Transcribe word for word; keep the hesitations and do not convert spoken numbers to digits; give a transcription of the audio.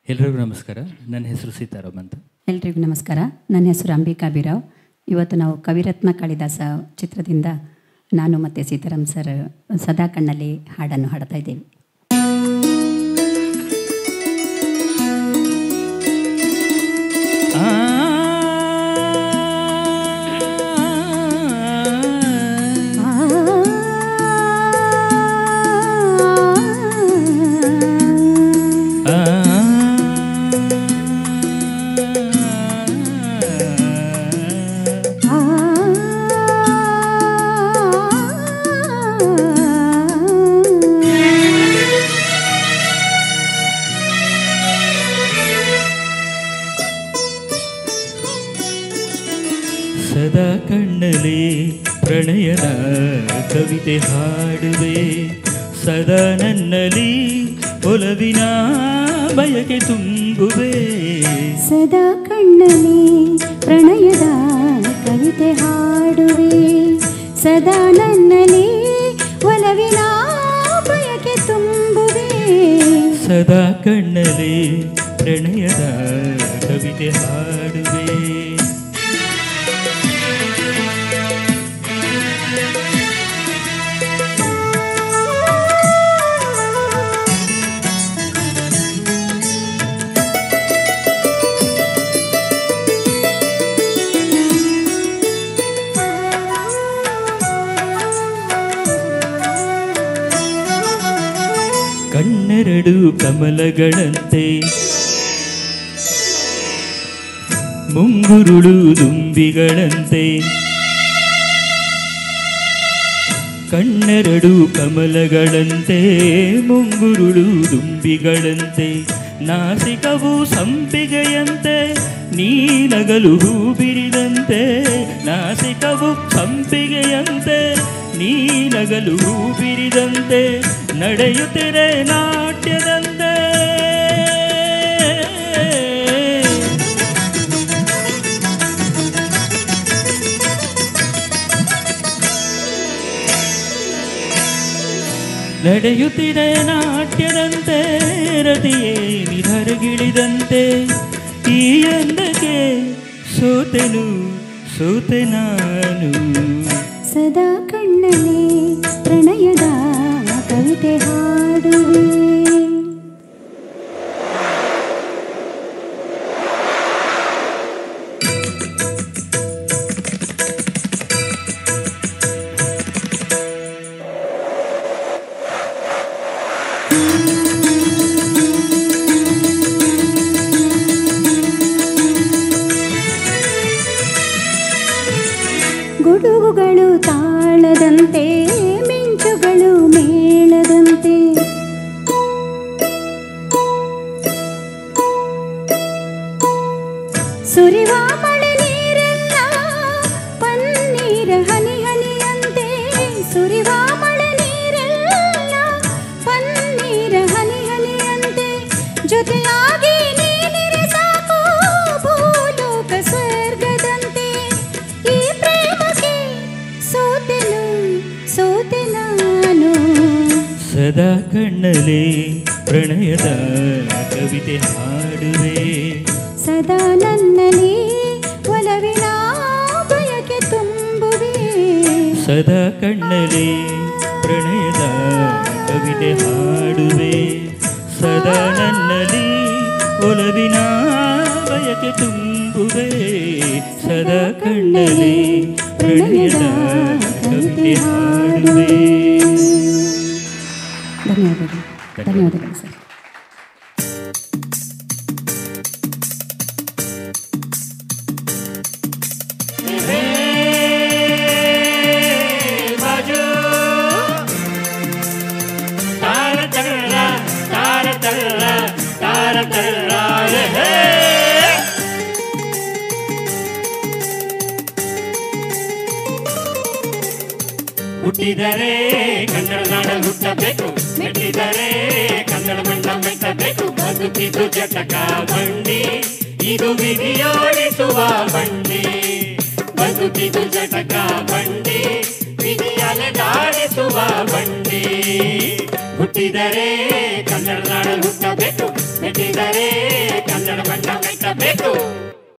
ಎಲ್ಲರಿಗೂ ನಮಸ್ಕಾರ. ನನ್ನ ಹೆಸರು ಸೀತಾರಾಮ್ ಅಂತ. ಎಲ್ರಿಗೂ ನಮಸ್ಕಾರ. ನನ್ನ ಹೆಸರು ಅಂಬಿಕಾ ಬಿರಾವ್. ಇವತ್ತು ನಾವು ಕವಿರತ್ನ ಕಾಳಿದಾಸ ಚಿತ್ರದಿಂದ ನಾನು ಮತ್ತು ಸೀತಾರಾಮ್ ಸರ್ ಸದಾ ಕಣ್ಣಲ್ಲಿ ಹಾಡನ್ನು ಹಾಡ್ತಾ ಇದ್ದೇವೆ. ಸದಾ ಕಣ್ಣಲ್ಲಿ ಪ್ರಣಯದ ಕವಿತೆ ಹಾಡುವೆ, ಸದಾ ನನ್ನಲ್ಲಿ ಒಲವಿನ ಬಯಕೆ ತುಂಬುವೆ. ಸದಾ ಕಣ್ಣಲ್ಲಿ ಪ್ರಣಯದ ಕವಿತೆ ಹಾಡುವೆ, ಸದಾ ನನ್ನಲ್ಲಿ ಒಲವಿನ ಬಯಕೆ ತುಂಬುವೆ. ಸದಾ ಕಣ್ಣಲ್ಲಿ ಪ್ರಣಯದ ಕವಿತೆ ಹಾಡುವೆ. ಕಣ್ಣೆರಡು ಕಮಲಗಳಂತೆ ಮುಂಗುರುಳು ದುಂಬಿಗಳಂತೆ, ಕಣ್ಣೆರಡು ಕಮಲಗಳಂತೆ ಮುಂಗುರುಳು ದುಂಬಿಗಳಂತೆ, ನಾಸಿಕವು ಸಂಪಿಗೆಯಂತೆ ನೀನಗಲು ಹೂ ಬಿರಿದಂತೆ, ನಾಸಿಕವು ಸಂಪಿಗೆಯಂತೆ ನೀನಗಲು ಹೂ ಬಿರಿದಂತೆ, ನಡೆಯುತ್ತಿರೆ ನಾಟ್ಯದಂತೆ. ನಡೆಯುತ್ತಿರೆ ನಾಟ್ಯದಂತೆ, ರತಿಯೇ ನಿಧರಗಿಳಿದಂತೆ, ಈ ಅಂದಕ್ಕೆ ಸೋತೆನು ಸೋತೆ ನಾನು. ಸದಾ ಕಣ್ಣಲ್ಲಿ ಪ್ರಣಯದ ಕವಿತೆ ಹಾಡುವೆ. ಗುಡುಗುಗಳು ತಾಳದಂತೆ, ಮಿಂಚುಗಳು ಮೇಳದಂತೆ, ಸುರಿವ ಮಳೆ ನೀರೆಲ್ಲ ಪನ್ನೀರ ಹನಿ ಹನಿಯಂತೆ, ಸುರಿವ ಮಳೆ ನೀರೆಲ್ಲ ಪನ್ನೀರ ಹನಿ ಹನಿಯಂತೆ, ಜೊತೆಯಾಗಿ ನೀನಿರೆ ಸಾಕು ಭೂಲೋಕ ಸ್ವರ್ಗದಂತೆ, ಈ ಪ್ರೇಮಕ್ಕೆ ಸೋತೆನು ಸೋತೆ ನಾನು. ಸದಾ ಕಣ್ಣಲ್ಲಿ ಪ್ರಣಯದ ಕವಿತೆ ಹಾಡುವೆ, ಸದಾ ನನ್ನಲ್ಲಿ ಒಲವಿನ ಬಯಕೆ ತುಂಬುವೆ. ಸದಾ ಕಣ್ಣಲ್ಲಿ ಪ್ರಣಯದ ಕವಿತೆ ಹಾಡುವೆ, ಸದಾ ನನ್ನಲ್ಲಿ ಒಲವಿನ ಬಯಕೆ ತುಂಬುವೆ. ಸದಾ ಕಣ್ಣಲ್ಲಿ ಪ್ರಣಯದ ಕವಿತೆ ಹಾಡುವೆ. ಧನ್ಯವಾದಗಳು. ಧನ್ಯವಾದಗಳು ಸರ್. ಹುಟ್ಟಿದರೆ ಕನ್ನಡ ನಾಡ ಹುಟ್ಟಬೇಕು, ಮೆಟ್ಟಿದರೆ ಕನ್ನಡ ಮಣ್ಣ ಮೆಟ್ಟಬೇಕು. ಬದುಕಿದು ಜಟಕ ಬಂಡಿ, ಇದು ವಿಧಿಯೋಡಿಸುವ ಬಂಡಿ. ಬದುಕಿದು ಜಟಕ ಬಂಡಿ, ವಿಧಿಯಲೆ ದಾಡಿಸುವ ಬಂಡಿ. ಹುಟ್ಟಿದರೆ ಕನ್ನಡ ನಾಡ ಹುಟ್ಟಬೇಕು, ಮೆಟ್ಟಿದರೆ ಕನ್ನಡ ಬಣ್ಣ ಮೆಟ್ಟಬೇಕು.